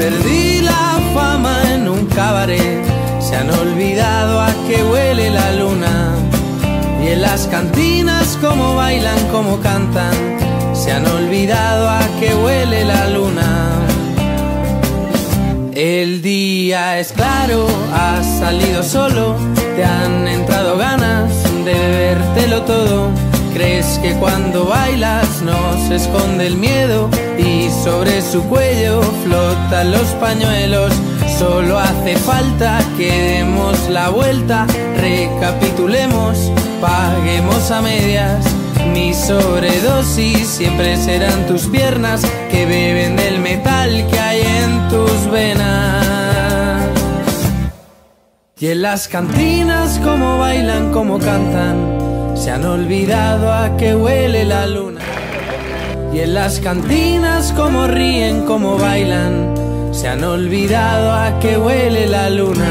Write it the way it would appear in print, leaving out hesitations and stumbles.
perdí la fama en un cabaret, se han olvidado a qué huele la luna. Y en las cantinas cómo bailan, cómo cantan, se han olvidado a qué huele la luna. El día es claro, has salido solo, te han entrado ganas de bebértelo todo. Crees que cuando bailas no se esconde el miedo y sobre su cuello flotan los pañuelos. Solo hace falta que demos la vuelta, recapitulemos, paguemos a medias. Mi sobredosis siempre serán tus piernas que beben del metal que hay en tus venas. Y en las cantinas cómo bailan, cómo cantan, se han olvidado a qué huele la luna. Y en las cantinas cómo ríen, cómo bailan, se han olvidado a qué huele la luna.